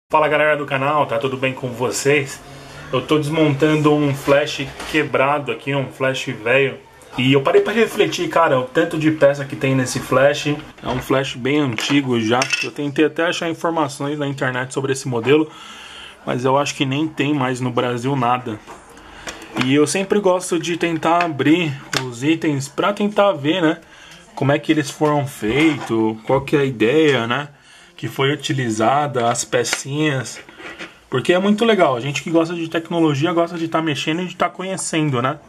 Fala galera do canal, tá tudo bem com vocês? Eu tô desmontando um flash quebrado aqui, um flash velho. E eu parei pra refletir, cara, o tanto de peça que tem nesse flash. É um flash bem antigo já. Eu tentei até achar informações na internet sobre esse modelo, mas eu acho que nem tem mais no Brasil nada. E eu sempre gosto de tentar abrir os itens pra tentar ver, né, como é que eles foram feitos, qual que é a ideia, né, que foi utilizada, as pecinhas, porque é muito legal. A gente que gosta de tecnologia gosta de estar mexendo e de estar conhecendo, né?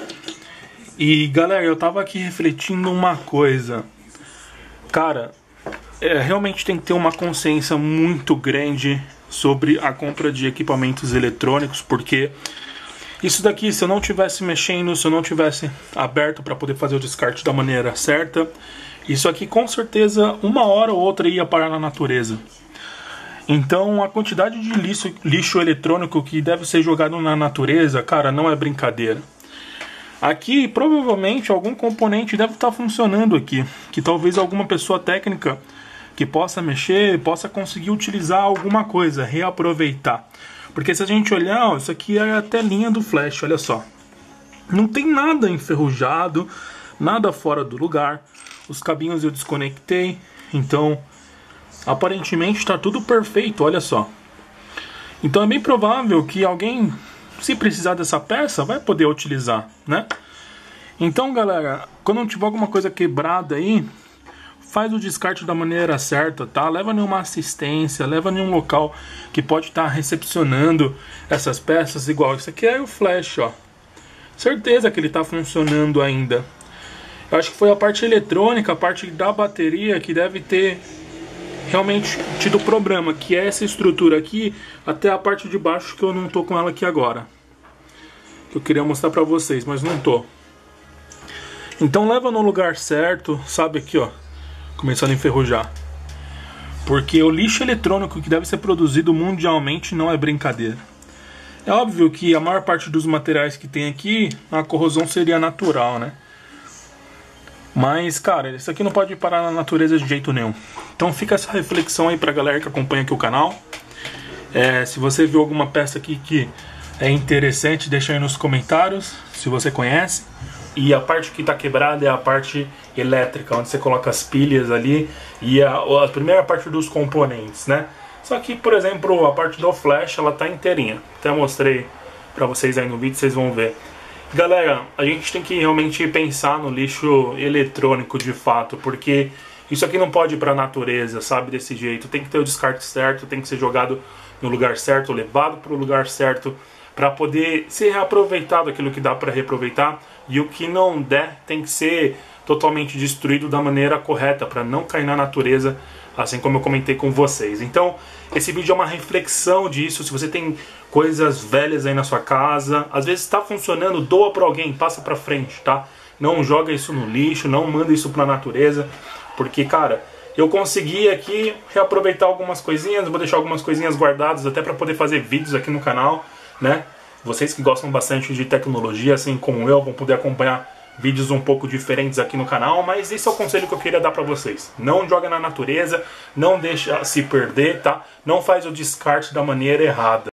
E galera, eu tava aqui refletindo uma coisa, cara, realmente tem que ter uma consciência muito grande sobre a compra de equipamentos eletrônicos, porque isso daqui, se eu não tivesse mexendo, se eu não tivesse aberto para poder fazer o descarte da maneira certa, isso aqui com certeza uma hora ou outra ia parar na natureza. Então a quantidade de lixo eletrônico que deve ser jogado na natureza, cara, não é brincadeira. Aqui provavelmente algum componente deve estar funcionando aqui, que talvez alguma pessoa técnica que possa mexer, possa conseguir utilizar alguma coisa, reaproveitar. Porque se a gente olhar, ó, isso aqui é a telinha do flash, olha só. Não tem nada enferrujado, nada fora do lugar. Os cabinhos eu desconectei, então aparentemente está tudo perfeito, olha só. Então é bem provável que alguém, se precisar dessa peça, vai poder utilizar, né? Então galera, quando tiver alguma coisa quebrada aí, faz o descarte da maneira certa, tá? Leva em uma assistência, leva em um local que pode estar recepcionando essas peças. Igual isso aqui é o flash, ó. Certeza que ele está funcionando ainda. Eu acho que foi a parte eletrônica, a parte da bateria que deve ter realmente tido problema, que é essa estrutura aqui até a parte de baixo, que eu não tô com ela aqui agora. Eu queria mostrar pra vocês, mas não tô. Então leva no lugar certo, sabe, aqui ó, começando a enferrujar. Porque o lixo eletrônico que deve ser produzido mundialmente não é brincadeira. É óbvio que a maior parte dos materiais que tem aqui, a corrosão seria natural, né? Mas, cara, isso aqui não pode parar na natureza de jeito nenhum. Então fica essa reflexão aí pra galera que acompanha aqui o canal. Se você viu alguma peça aqui que é interessante, deixa aí nos comentários, se você conhece. E a parte que tá quebrada é a parte elétrica, onde você coloca as pilhas ali e a primeira parte dos componentes, né? Só que, por exemplo, a parte do flash, ela tá inteirinha. Até mostrei pra vocês aí no vídeo, vocês vão ver. Galera, a gente tem que realmente pensar no lixo eletrônico de fato, porque isso aqui não pode ir para a natureza, sabe, desse jeito. Tem que ter o descarte certo, tem que ser jogado no lugar certo, levado para o lugar certo, para poder ser reaproveitado aquilo que dá para reaproveitar, e o que não der tem que ser totalmente destruído da maneira correta, para não cair na natureza, assim como eu comentei com vocês. Então, esse vídeo é uma reflexão disso. Se você tem coisas velhas aí na sua casa, às vezes está funcionando, doa para alguém, passa para frente, tá? Não joga isso no lixo, não manda isso para a natureza, porque, cara, eu consegui aqui reaproveitar algumas coisinhas, vou deixar algumas coisinhas guardadas até para poder fazer vídeos aqui no canal, né? Vocês que gostam bastante de tecnologia, assim como eu, vão poder acompanhar vídeos um pouco diferentes aqui no canal, mas esse é o conselho que eu queria dar pra vocês. Não joga na natureza, não deixa se perder, tá? Não faz o descarte da maneira errada.